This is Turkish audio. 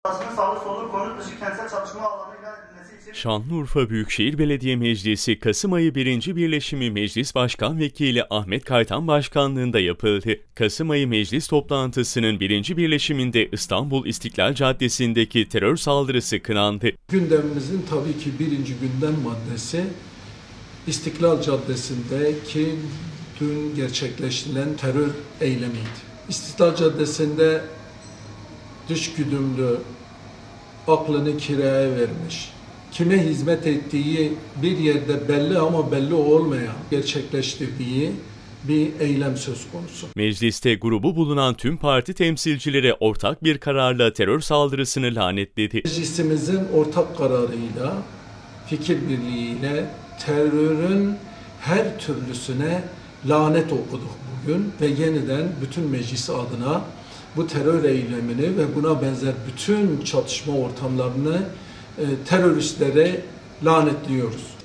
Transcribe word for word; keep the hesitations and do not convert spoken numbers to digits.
Sağlık soluk konut dışı kentsel çatışma alanı ilan edilmesi için Şanlıurfa Büyükşehir Belediye Meclisi Kasım ayı birinci Birleşimi Meclis Başkan Vekili Ahmet Kaytan Başkanlığında yapıldı. Kasım ayı meclis toplantısının birinci birleşiminde İstanbul İstiklal Caddesi'ndeki terör saldırısı kınandı. Gündemimizin tabii ki birinci gündem maddesi İstiklal Caddesi'ndeki dün gerçekleştirilen terör eylemiydi. İstiklal Caddesi'nde dış güdümlü, aklını kiraya vermiş, kime hizmet ettiği bir yerde belli ama belli olmayan gerçekleştirdiği bir eylem söz konusu. Mecliste grubu bulunan tüm parti temsilcileri ortak bir kararla terör saldırısını lanetledi. Meclisimizin ortak kararıyla, fikir birliğiyle terörün her türlüsüne lanet okuduk bugün ve yeniden bütün meclis adına bu terör eylemini ve buna benzer bütün çatışma ortamlarını e, teröristlere lanetliyoruz.